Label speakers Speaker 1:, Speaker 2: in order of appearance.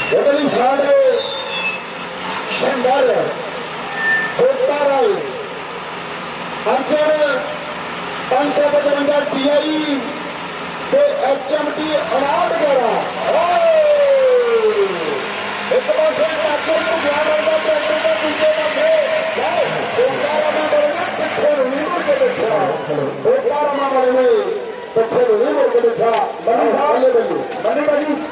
Speaker 1: बदली साढ़े शंकर होता राय अर्जन 555 TI ते HMT 59 एक पास डॉक्टर को ज्ञान होगा ट्रैक्टर का दूसरे पासे ओकारामा बड़े पिछले नहीं मुड़ के देखा ओकारामा बड़े पिछले नहीं मुड़ के देखा बड़ी बल्ले बल्ले बल्ले